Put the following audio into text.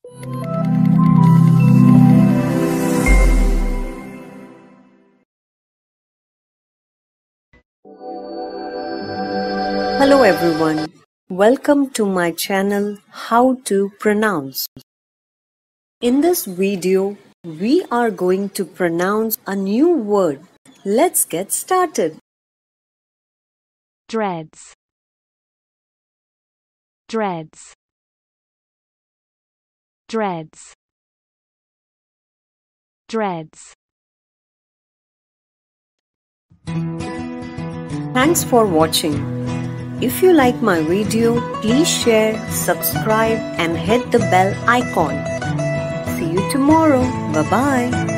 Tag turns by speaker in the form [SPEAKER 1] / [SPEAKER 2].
[SPEAKER 1] Hello everyone, welcome to my channel How to Pronounce. In this video, we are going to pronounce a new word. Let's get started.
[SPEAKER 2] Dreads. Dreads. Dreads. Dreads.
[SPEAKER 1] Thanks for watching. If you like my video, please share, subscribe and hit the bell icon. See you tomorrow. Bye-bye.